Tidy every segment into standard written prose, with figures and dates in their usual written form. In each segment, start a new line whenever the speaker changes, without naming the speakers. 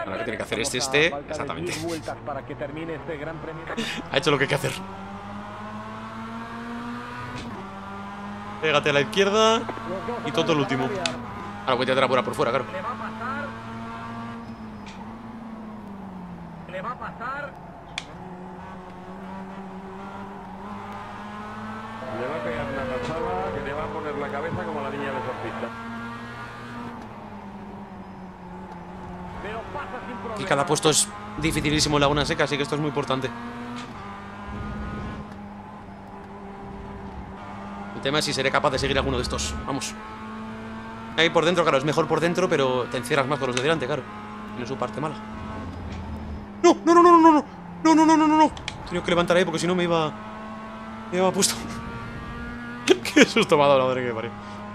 Ahora que tiene que hacer este. Exactamente. Ha hecho lo que hay que hacer. Pégate a la izquierda. Y todo el último. Ahora voy a tratar a por fuera, claro.
Le va a pasar. Le va a pegar una pasada que le va a poner la cabeza como la niña de Exorcista. Pero pasa sin problema.
Y cada puesto es dificilísimo en Laguna Seca, así que esto es muy importante. El tema es si seré capaz de seguir alguno de estos. Vamos. Ahí por dentro, claro, es mejor por dentro, pero te encierras más con los de delante, claro. Tiene su parte mala. ¡No! ¡No, no, no, no, no! ¡No, no, no, no, no, no! He tenido que levantar ahí porque si no me iba... Me iba puesto. Qué susto me ha dado, la madre que me parió.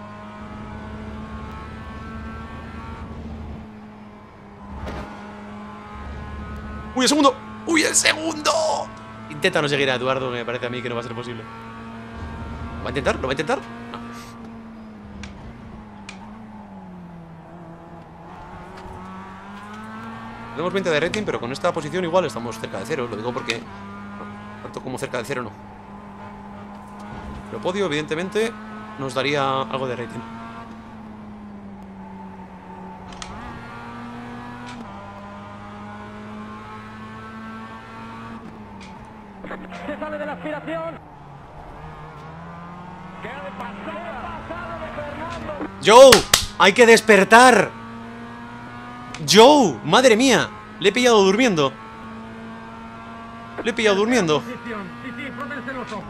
¡Uy, el segundo! ¡Uy, el segundo! Intenta no seguir a Eduardo, que me parece a mí que no va a ser posible. ¿Lo va a intentar? ¿Lo va a intentar? No. Tenemos 20 de rating, pero con esta posición igual estamos cerca de cero. Lo digo porque... No, tanto como cerca de cero no. Pero podio, evidentemente, nos daría algo de rating.
Se sale de la aspiración. Queda de pasada de Fernando.
¡Joe! ¡Hay que despertar! ¡Joe! ¡Madre mía! Le he pillado durmiendo. Le he pillado durmiendo.
Sí, sí, frótense los ojos.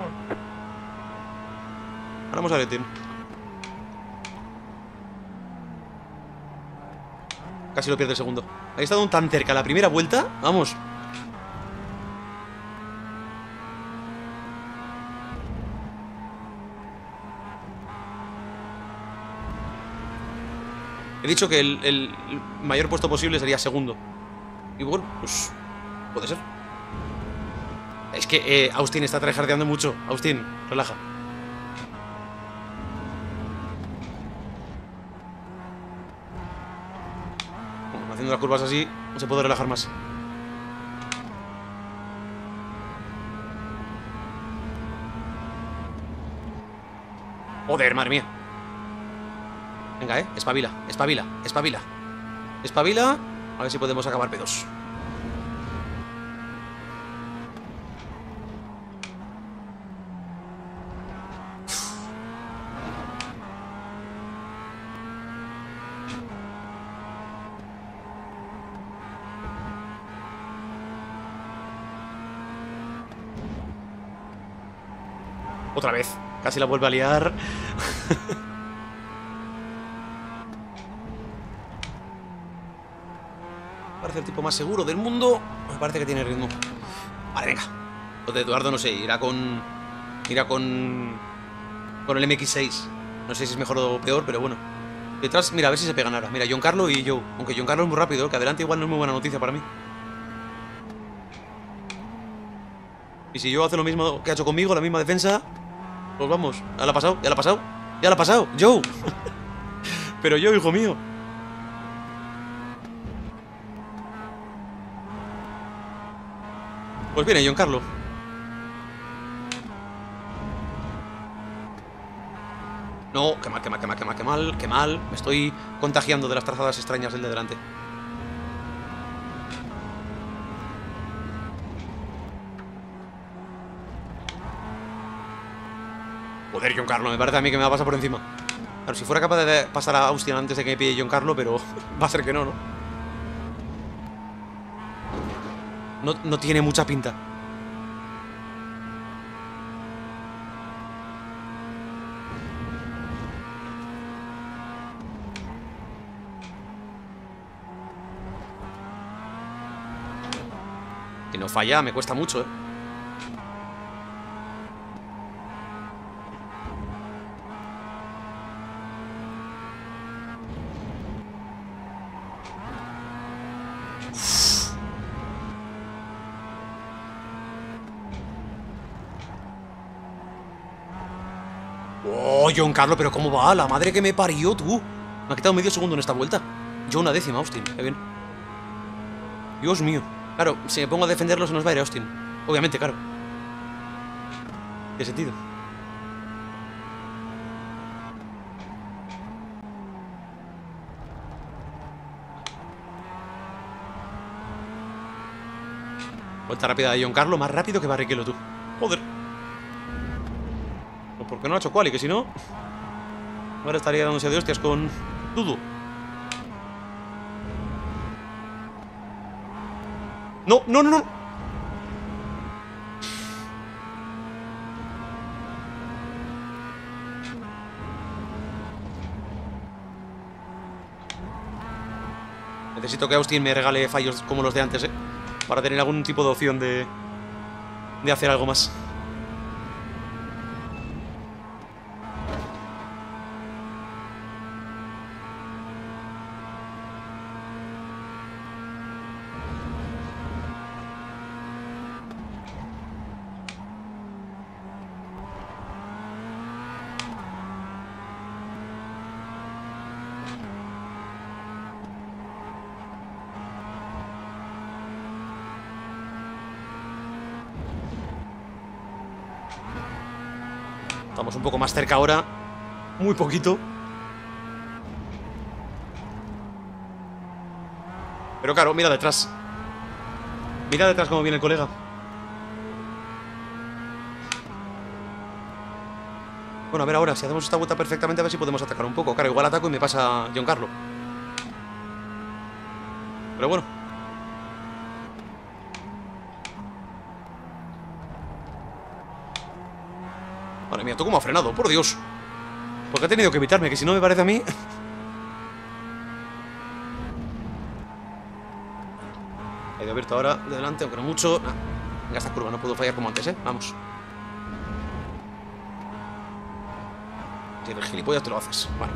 Ahora vamos a rating. Casi lo pierde el segundo. Ha estado tan cerca la primera vuelta. Vamos. He dicho que el mayor puesto posible sería segundo. Y bueno, pues... puede ser. Es que Austin está tryhardeando mucho. Austin, relaja. Bueno, haciendo las curvas así, no se puede relajar más. Joder, madre mía. Venga, espabila, espabila, espabila. Espabila. A ver si podemos acabar P2. Otra vez. Casi la vuelve a liar. Parece el tipo más seguro del mundo. Me parece que tiene ritmo. Vale, venga. Lo de Eduardo no sé, irá con el MX6. No sé si es mejor o peor, pero bueno. Detrás, mira, a ver si se pegan ahora. Mira, Giancarlo y Joe. Aunque Giancarlo es muy rápido, que adelante igual no es muy buena noticia para mí. Y si Joe hace lo mismo que ha hecho conmigo, la misma defensa, pues vamos. Ya la ha pasado, ya la ha pasado. Ya la ha pasado, Joe. Pero Joe, hijo mío. Pues viene Giancarlo. No, qué mal, qué mal, qué mal, qué mal, qué mal, qué mal. Me estoy contagiando de las trazadas extrañas del de delante. Joder, Giancarlo, me parece a mí que me va a pasar por encima. Claro, si fuera capaz de pasar a Austin antes de que me pille Giancarlo, pero va a ser que no, ¿no? No tiene mucha pinta. Que no falla, me cuesta mucho, ¿eh? Oh, Giancarlo, pero ¿cómo va? La madre que me parió, tú. Me ha quitado medio segundo en esta vuelta. Yo una décima, Austin. Qué bien. Dios mío. Claro, si me pongo a defenderlo se nos va a ir Austin. Obviamente, claro. ¿Qué sentido? Vuelta rápida de Giancarlo, más rápido que Barrichello, tú. Joder. Pues porque no ha hecho quali, que si no... Ahora estaría dándose de hostias con Dudu. No, no, no, no. Necesito que Austin me regale fallos como los de antes, para tener algún tipo de opción de hacer algo más. Estamos un poco más cerca ahora. Muy poquito. Pero claro, mira detrás. Mira detrás cómo viene el colega. Bueno, a ver ahora, si hacemos esta vuelta perfectamente, a ver si podemos atacar un poco. Claro, igual ataco y me pasa Giancarlo. Pero bueno. Madre mía, ¿tú cómo ha frenado? Por Dios. Porque ha tenido que evitarme, que si no me parece a mí... He abierto ahora de delante, aunque no mucho. Venga, esta curva no puedo fallar como antes, Vamos. Si eres gilipollas te lo haces. Vale.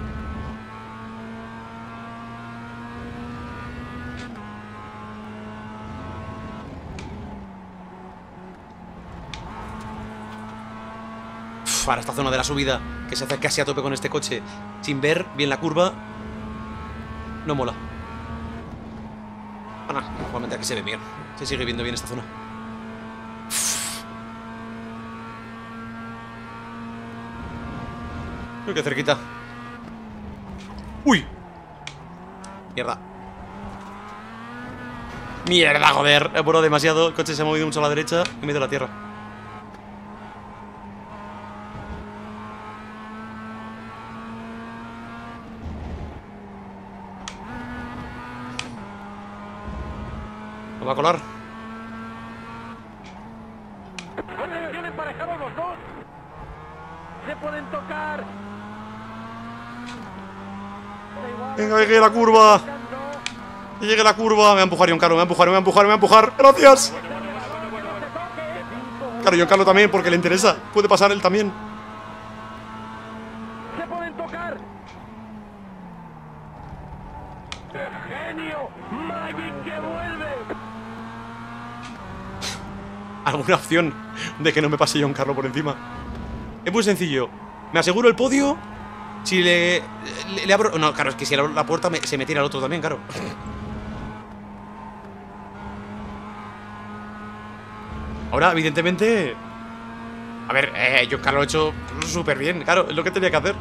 Ahora esta zona de la subida, que se hace casi a tope con este coche, sin ver bien la curva, no mola. Bueno, igualmente aquí se ve bien. Se sigue viendo bien esta zona. Uy, qué cerquita. ¡Uy! Mierda. Mierda, joder. He apurado demasiado. El coche se ha movido mucho a la derecha y me he ido a la tierra. ¿No va a colar?
Bien emparejados los dos. Se pueden tocar.
Venga, llegue la curva. Que llegue la curva. Me va a empujar Giancarlo, me va a empujar, me va a empujar, me va a empujar. ¡Gracias! Claro, Giancarlo también, porque le interesa. Puede pasar él también.
Se pueden tocar. ¡Genio! ¡Magic que vuelve!
¿Alguna opción de que no me pase Giancarlo por encima? Es muy sencillo. Me aseguro el podio. Si le abro... No, claro, es que si abro la puerta se me tira el otro también, claro. Ahora, evidentemente... A ver, Giancarlo lo ha hecho súper bien, claro, es lo que tenía que hacer.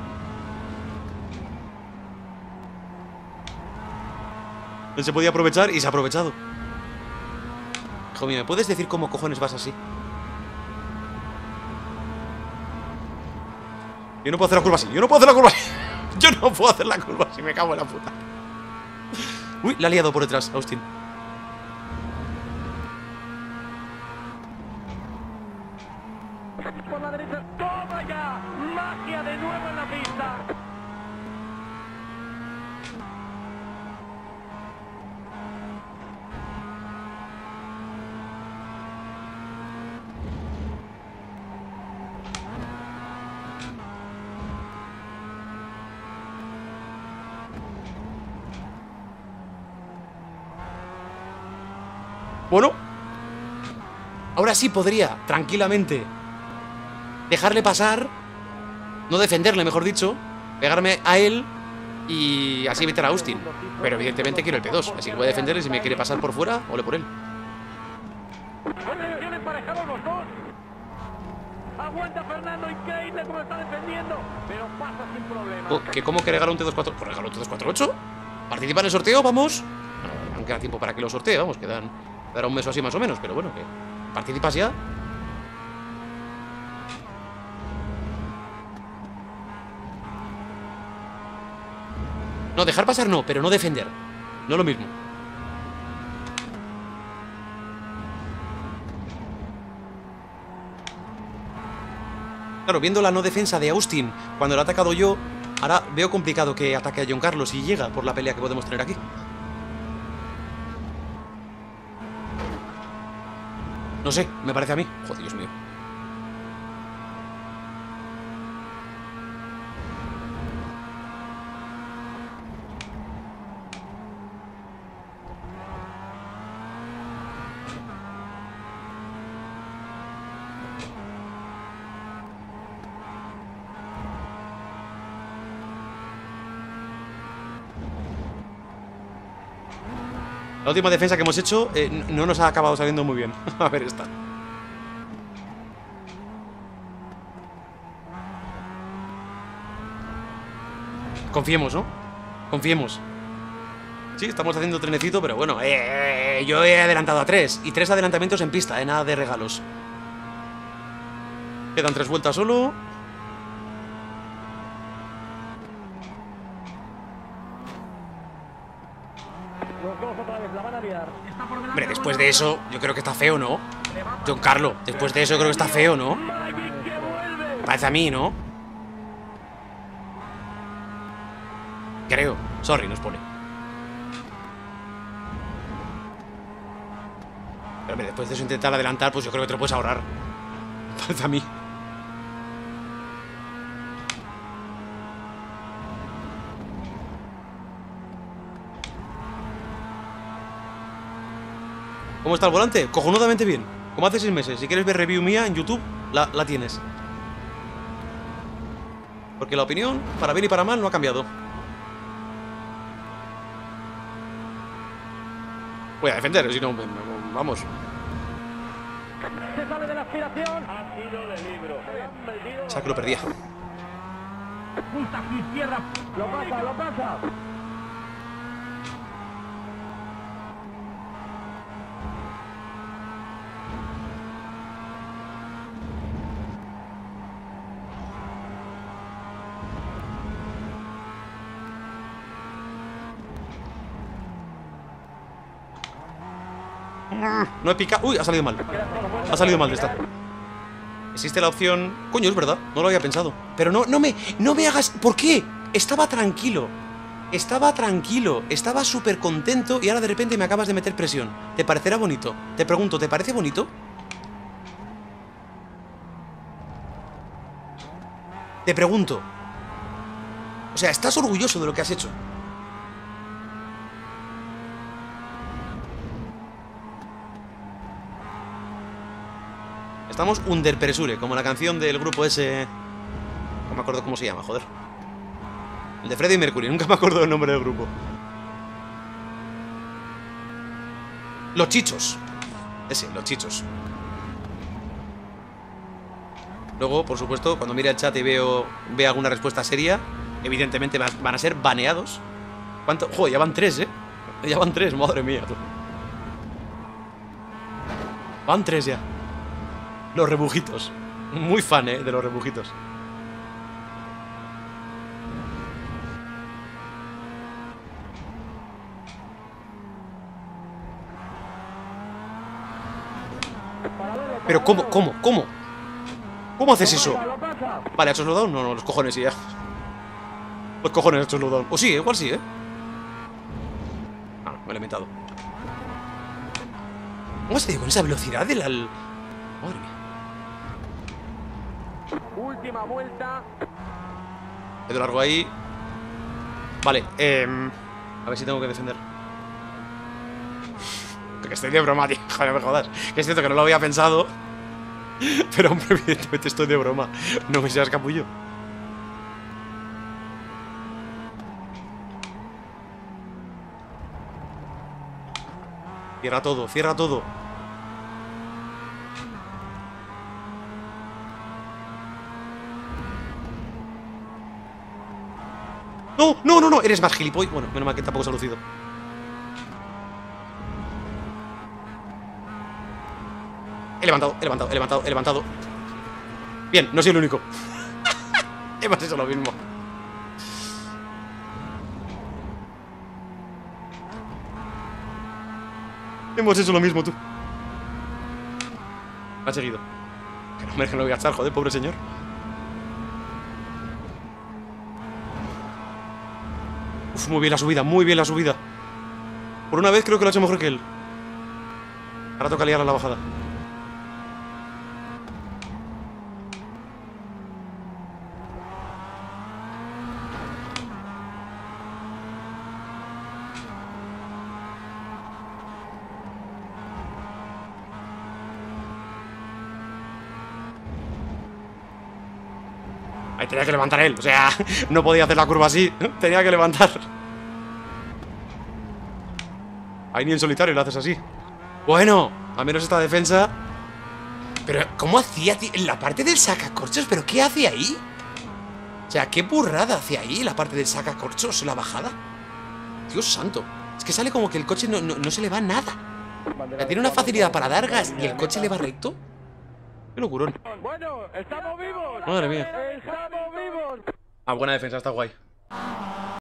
Él se podía aprovechar y se ha aprovechado. Hijo mío, ¿me puedes decir cómo cojones vas así? Yo no puedo hacer la curva así, yo no puedo hacer la curva así. Yo no puedo hacer la curva así, me cago en la puta. Uy, la ha liado por detrás, Austin.
Por la derecha. ¡Toma ya! ¡Magia de nuevo en la pista!
Bueno, ahora sí podría, tranquilamente, dejarle pasar. No defenderle, mejor dicho. Pegarme a él Y así evitar a Austin. Pero evidentemente quiero el P2. Así que voy a defender y si me quiere pasar por fuera, ole por él.
Aguanta Fernando, increíble cómo está defendiendo, pero pasa sin problema.
¿Cómo que regala un T248? Pues regala un T248. ¿Participa en el sorteo? Vamos. Aún queda tiempo para que lo sortee, vamos, dará un mes o así más o menos, pero bueno, que participas ya. No, dejar pasar no, pero no defender. No lo mismo. Claro, viendo la no defensa de Austin cuando lo he atacado yo, ahora veo complicado que ataque a John Carlos y llega por la pelea que podemos tener aquí. No sé, me parece a mí. Joder, Dios mío. La última defensa que hemos hecho no nos ha acabado saliendo muy bien. A ver esta. Confiemos, ¿no? Confiemos. Sí, estamos haciendo trenecito, pero bueno. Yo he adelantado a 3. Y 3 adelantamientos en pista, nada de regalos. Quedan 3 vueltas solo. Hombre, después de eso, yo creo que está feo, ¿no? John Carlos, después de eso yo creo que está feo, ¿no? Parece a mí, ¿no? Creo. Sorry, nos pone. Pero hombre, después de eso intentar adelantar, pues yo creo que te lo puedes ahorrar. Parece a mí. ¿Cómo está el volante? Cojonudamente bien. Como hace 6 meses. Si quieres ver review mía en YouTube, la tienes. Porque la opinión, para bien y para mal, no ha cambiado. Voy a defender, si no, vamos.
Se sale de la aspiración. Ha sido de libro.
O sea que lo perdía.
Justa su izquierda. Lo pasa, lo pasa.
No he picado. Uy, ha salido mal. Ha salido mal de esta. Existe la opción. Coño, es verdad, no lo había pensado. Pero no me hagas. ¿Por qué? Estaba tranquilo. Estaba tranquilo. Estaba súper contento y ahora de repente me acabas de meter presión. ¿Te parecerá bonito? Te pregunto, ¿te parece bonito? Te pregunto. O sea, ¿estás orgulloso de lo que has hecho? Estamos under pressure, como la canción del grupo ese. No me acuerdo cómo se llama, joder. El de Freddie Mercury, nunca me acuerdo del nombre del grupo. Los Chichos. Ese, Los Chichos. Luego, por supuesto, cuando mire el chat y veo alguna respuesta seria, evidentemente van a ser baneados. ¿Cuánto? Joder, ya van 3, ¿eh? Ya van 3, madre mía. Van 3 ya. Los rebujitos. Muy fan, de los rebujitos. Pero ¿cómo? ¿Cómo haces eso? Vale, ¿ha hecho slowdown? No, los cojones sí, ya. Los cojones ha hecho slowdown. O sí, igual sí, Ah, me lo he inventado. ¿Cómo se dio con esa velocidad del al... Madre mía.
Última vuelta.
Quedo largo ahí. Vale, a ver si tengo que defender. Que estoy de broma, tío. Joder, me jodas. Que es cierto que no lo había pensado. Pero, hombre, evidentemente estoy de broma. No me seas capullo. Cierra todo, cierra todo. No, no, no, no, eres más gilipollas. Bueno, menos mal que tampoco se ha lucido. He levantado, he levantado, he levantado, he levantado. Bien, no soy el único. Hemos hecho lo mismo. Hemos hecho lo mismo, tú. Me ha seguido. Que no me lo voy a echar, joder, pobre señor. Uf, muy bien la subida, muy bien la subida. Por una vez creo que lo ha hecho mejor que él. Ahora toca liar a la bajada. Ahí tenía que levantar él, o sea, no podía hacer la curva así. Tenía que levantar. Ahí ni en solitario lo haces así. Bueno, al menos esta defensa. Pero, ¿cómo hacía, tío? En la parte del sacacorchos, ¿pero qué hace ahí? O sea, qué burrada hace ahí la parte del sacacorchos, la bajada. Dios santo. Es que sale como que el coche no se le va nada. O sea, tiene una facilidad para dar gas y el coche le va recto. Qué locurón.
Bueno, estamos vivos.
Madre mía.
Estamos vivos.
Ah, buena defensa, está guay.